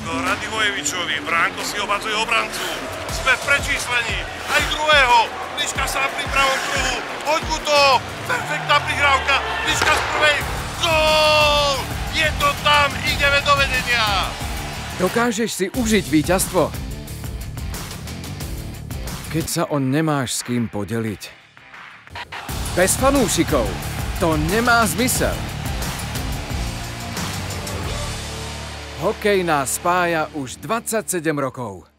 Radivojevičovi. Bránko si obhadzuje obrancu. Sme v prečíslení. Aj druhého. Liška sa pri pravom kruhu. Hoď mu to. Perfektná prihrávka. Liška z prvej. Gól! Je to tam. Ideme do vedenia. Dokážeš si užiť víťazstvo, keď sa o nemáš s kým podeliť. Bez fanúšikov to nemá zmysel. Hokej nás spája už 27 rokov.